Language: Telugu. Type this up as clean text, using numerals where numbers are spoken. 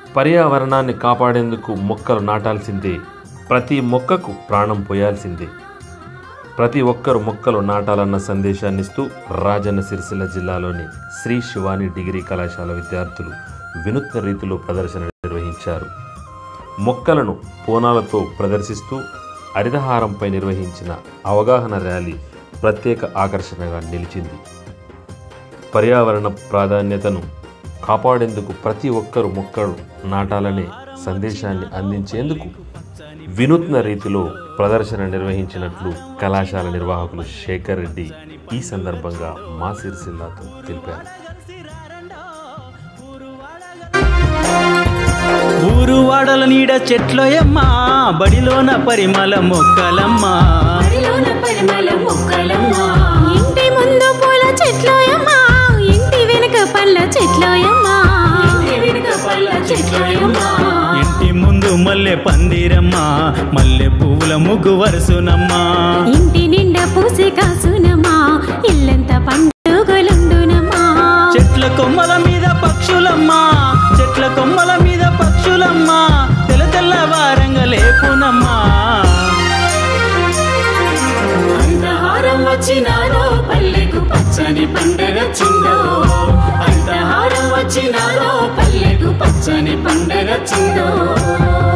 పర్యావరణాన్ని కాపాడేందుకు మొక్కలు నాటాల్సిందే, ప్రతి మొక్కకు ప్రాణం పోయాల్సిందే. ప్రతి ఒక్కరు మొక్కలు నాటాలన్న సందేశాన్నిస్తూ రాజన్న సిరిసిల్ల జిల్లాలోని శ్రీ శివాని డిగ్రీ కళాశాల విద్యార్థులు వినూత్న రీతిలో ప్రదర్శన నిర్వహించారు. మొక్కలను బోనాలతో ప్రదర్శిస్తూ హరితహారంపై నిర్వహించిన అవగాహన ర్యాలీ ప్రత్యేక ఆకర్షణగా నిలిచింది. పర్యావరణ ప్రాధాన్యతను కాపాడేందుకు ప్రతి ఒక్కరూ మొక్కలు నాటాలనే సందేశాన్ని అందించేందుకు వినూత్న రీతిలో ప్రదర్శన నిర్వహించినట్లు కళాశాల నిర్వాహకులు శేఖర్ రెడ్డి ఈ సందర్భంగా మా సిరిసిల్లాతో తెలిపారు. ఊరు వాడల నీడ చెట్లోయమ్మా, బడిలోన పరిమళ మొక్కలమ్మా, ఇంటి ముందు పూల చెట్లోయమ్మా, ఇంటి వెనుక పళ్ళ చెట్లోయమ్మా, ఇంటి ముందు మల్లె పందిరమ్మా, మల్లె పువ్వుల ముగ్గు వరుసునమ్మా, ఇంటి నిండా పూసే కాసునమ్మా, ఇల్లంత పండుగలుండునమ్మా. చెట్ల కొమ్మల మీద పక్షులమ్మా, చెట్ల కొమ్మల మీద పక్షులమ్మా, తెల్ల తెల్లవారంగా లేపునమ్మా. అంతహారం వచ్చినారో పల్లెకు పచ్చని పండగొచ్చిందో, అంతహారం వచ్చినారో పల్లెకు పచ్చని పండగొచ్చిందో.